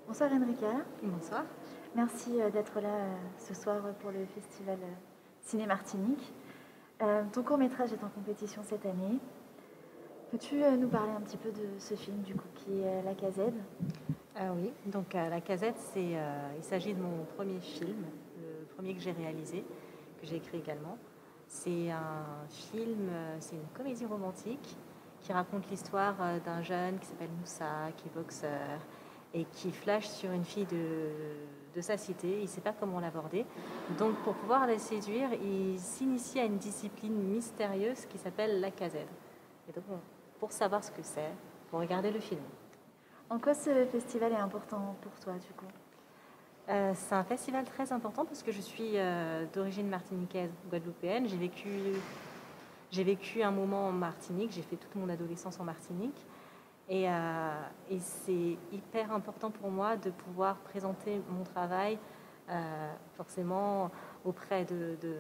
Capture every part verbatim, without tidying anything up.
Bonsoir Enrica. Bonsoir. Merci euh, d'être là euh, ce soir pour le festival euh, Ciné Martinique. Euh, ton court-métrage est en compétition cette année. Peux-tu euh, nous parler un petit peu de ce film du coup qui est euh, La Casette? Ah oui, donc euh, La Casette, c'est, euh, il s'agit de mon premier film, le premier que j'ai réalisé, que j'ai écrit également. C'est un film, euh, c'est une comédie romantique qui raconte l'histoire euh, d'un jeune qui s'appelle Moussa, qui est boxeur et qui flash sur une fille de, de sa cité. Il ne sait pas comment l'aborder. Donc pour pouvoir la séduire, il s'initie à une discipline mystérieuse qui s'appelle La Casette. Et donc bon, pour savoir ce que c'est, pour regarder le film. En quoi ce festival est important pour toi du coup? Euh, c'est un festival très important parce que je suis euh, d'origine martiniquaise, guadeloupéenne. J'ai vécu, j'ai vécu un moment en Martinique, j'ai fait toute mon adolescence en Martinique. Et, euh, et c'est hyper important pour moi de pouvoir présenter mon travail euh, forcément auprès de, de,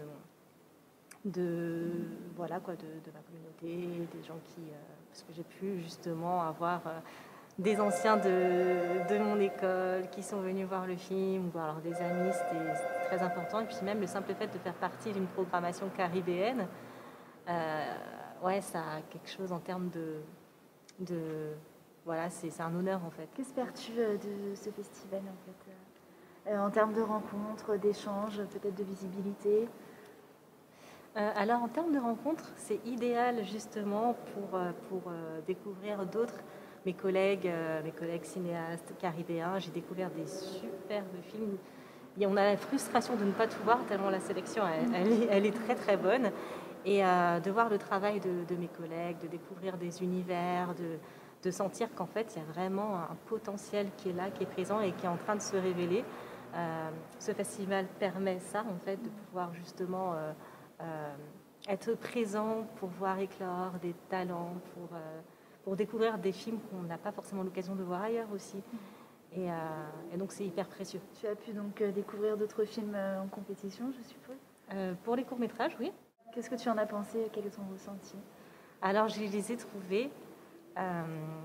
de, voilà, quoi, de, de ma communauté, des gens qui... euh, parce que j'ai pu justement avoir... euh, des anciens de, de mon école qui sont venus voir le film, ou alors des amis, c'était très important. Et puis même le simple fait de faire partie d'une programmation caribéenne, euh, ouais, ça a quelque chose en termes de... de voilà, c'est un honneur en fait. Qu'espères-tu euh, de ce festival en fait euh, en termes de rencontres, d'échanges, peut-être de visibilité? Euh, alors en termes de rencontres, c'est idéal justement pour, euh, pour euh, découvrir d'autres, mes collègues, euh, mes collègues cinéastes caribéens. J'ai découvert des superbes films. Et on a la frustration de ne pas tout voir tellement la sélection, elle, elle, est, elle est très très bonne. Et euh, de voir le travail de, de mes collègues, de découvrir des univers, de, de sentir qu'en fait il y a vraiment un potentiel qui est là, qui est présent et qui est en train de se révéler. Euh, ce festival permet ça en fait, de pouvoir justement... Euh, Euh, être présent pour voir éclore des talents, pour, euh, pour découvrir des films qu'on n'a pas forcément l'occasion de voir ailleurs aussi. Et, euh, et donc c'est hyper précieux. Tu as pu donc euh, découvrir d'autres films euh, en compétition, je suppose? Euh, pour les courts-métrages, oui. Qu'est-ce que tu en as pensé? Quel est ton ressenti? Alors je les ai trouvés euh,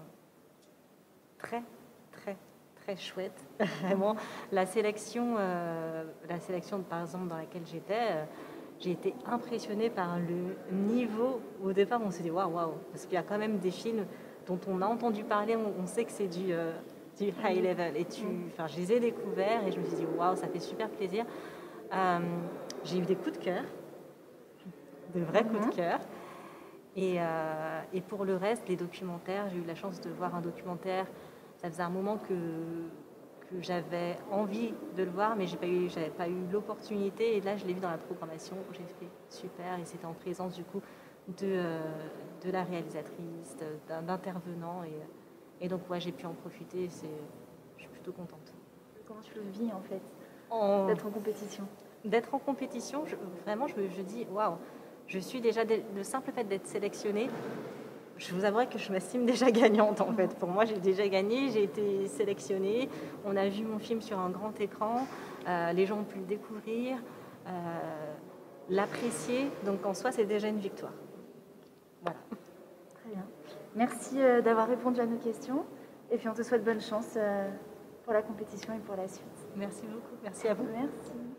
très, très, très chouettes. Vraiment, la sélection, euh, la sélection par exemple dans laquelle j'étais, euh, j'ai été impressionnée par le niveau. Au départ, on s'est dit waouh, waouh, parce qu'il y a quand même des films dont on a entendu parler, on, on sait que c'est du, euh, du high level. Et tu, enfin, je les ai découverts et je me suis dit waouh, ça fait super plaisir. Euh, j'ai eu des coups de cœur, de vrais coups de cœur. Et, euh, et pour le reste, les documentaires, j'ai eu la chance de voir un documentaire. Ça faisait un moment que que j'avais envie de le voir, mais je n'avais pas eu l'opportunité. Et là, je l'ai vu dans la programmation. J'ai fait super, et c'était en présence du coup de, euh, de la réalisatrice, d'un intervenant. Et, et donc, ouais, j'ai pu en profiter. Je suis plutôt contente. Comment tu le vis en fait, en... d'être en compétition? D'être en compétition, je, vraiment, je, je dis waouh, je suis déjà, le simple fait d'être sélectionnée. Je vous avouerai que je m'estime déjà gagnante en fait. Pour moi, j'ai déjà gagné, j'ai été sélectionnée. On a vu mon film sur un grand écran, euh, les gens ont pu le découvrir, euh, l'apprécier. Donc en soi, c'est déjà une victoire. Voilà. Très bien. Merci euh, d'avoir répondu à nos questions. Et puis on te souhaite bonne chance euh, pour la compétition et pour la suite. Merci beaucoup. Merci à vous. Merci.